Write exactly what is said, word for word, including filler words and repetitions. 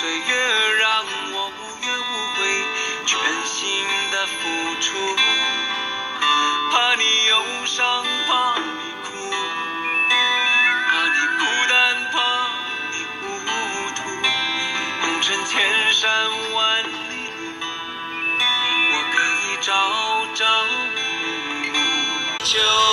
岁月让我无怨无悔，全心的付出。怕你忧伤，怕你哭，怕你孤单，怕你糊涂。红尘千山万里路，我可以朝朝暮暮。就